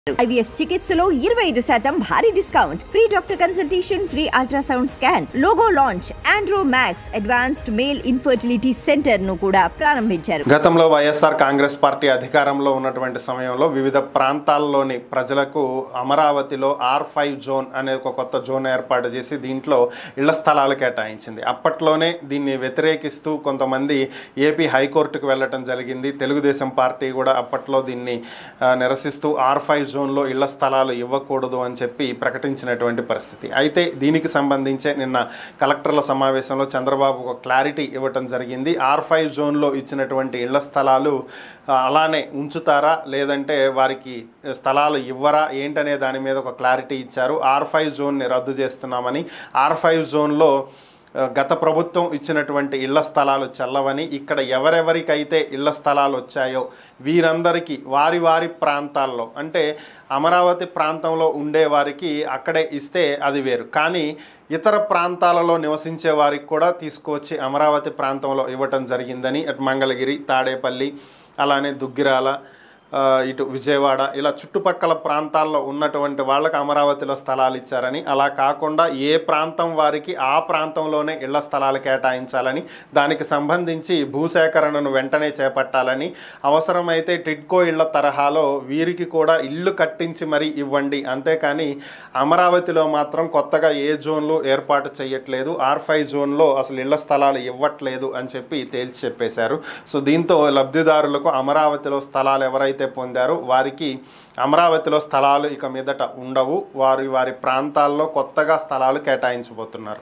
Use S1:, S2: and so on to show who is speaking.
S1: IVF చికిత్సలో 25% భారీ discount, free doctor consultation, free ultrasound scan, logo launch, Andro Max advanced male infertility centre ను కూడా ప్రారంభించారు.
S2: గతంలో వైఎస్ఆర్ కాంగ్రెస్ పార్టీ అధికారంలో ఉన్నటువంటి సమయంలో వివిధ ప్రాంతాల్లోని ప్రజలకు అమరావతిలో R5 జోన్ అనే ఒక కొత్త జోన్ ఏర్పాటు చేసి దీంట్లో ఇళ్ల స్థలాలు కేటాయించింది. అప్పట్లోనే దీన్ని వ్యతిరేకిస్తూ కొంతమంది ఏపీ హైకోర్టుకు వెళ్ళటం జరిగింది. తెలుగుదేశం పార్టీ కూడా అప్పట్లో దీన్ని నిరసిస్తూ R5 జోన్లో ఇళ్ల స్థలాలు ఇవ్వకూడదు అని చెప్పి ప్రకటించినటువంటి పరిస్థితి. అయితే దీనికి సంబంధించే నిన్న కలెక్టర్ల సమావేశంలో చంద్రబాబు ఒక క్లారిటీ ఇవ్వటం జరిగింది. R5 జోన్లో ఇచ్చినటువంటి ఇళ్ల స్థలాలు అలానే ఉంచుతారా లేదంటే వారికి స్థలాలు ఇవ్వరా ఏంటనే దాని మీద ఒక క్లారిటీ ఇచ్చారు. R5 జోన్ని రద్దు చేస్తున్నామని, R5 జోన్లో గత ప్రభుత్వం ఇచ్చినటువంటి ఇళ్ల స్థలాలు చెల్లవని, ఇక్కడ ఎవరెవరికైతే ఇళ్ల స్థలాలు వచ్చాయో వీరందరికీ వారి వారి ప్రాంతాల్లో, అంటే అమరావతి ప్రాంతంలో ఉండేవారికి అక్కడే ఇస్తే అది వేరు, కానీ ఇతర ప్రాంతాలలో నివసించే వారికి కూడా తీసుకొచ్చి అమరావతి ప్రాంతంలో ఇవ్వటం జరిగిందని, అటు మంగళగిరి, తాడేపల్లి, అలానే దుగ్గిరాల, ఇటు విజయవాడ, ఇలా చుట్టుపక్కల ప్రాంతాల్లో ఉన్నటువంటి వాళ్ళకి అమరావతిలో స్థలాలు ఇచ్చారని, అలా కాకుండా ఏ ప్రాంతం వారికి ఆ ప్రాంతంలోనే ఇళ్ల స్థలాలు కేటాయించాలని, దానికి సంబంధించి భూసేకరణను వెంటనే చేపట్టాలని, అవసరమైతే టిడ్కో ఇళ్ల తరహాలో వీరికి కూడా ఇల్లు కట్టించి మరీ ఇవ్వండి, అంతేకాని అమరావతిలో మాత్రం కొత్తగా ఏ జోన్లు ఏర్పాటు చేయట్లేదు, R5 జోన్లో అసలు ఇళ్ల స్థలాలు ఇవ్వట్లేదు అని చెప్పి తేల్చి చెప్పేశారు. సో దీంతో లబ్ధిదారులకు అమరావతిలో స్థలాలు ఎవరైతే పొందారో వారికి అమరావతిలో స్థలాలు ఇక మీదట ఉండవు, వారి ప్రాంతాల్లో కొత్తగా స్థలాలు కేటాయించబోతున్నారు.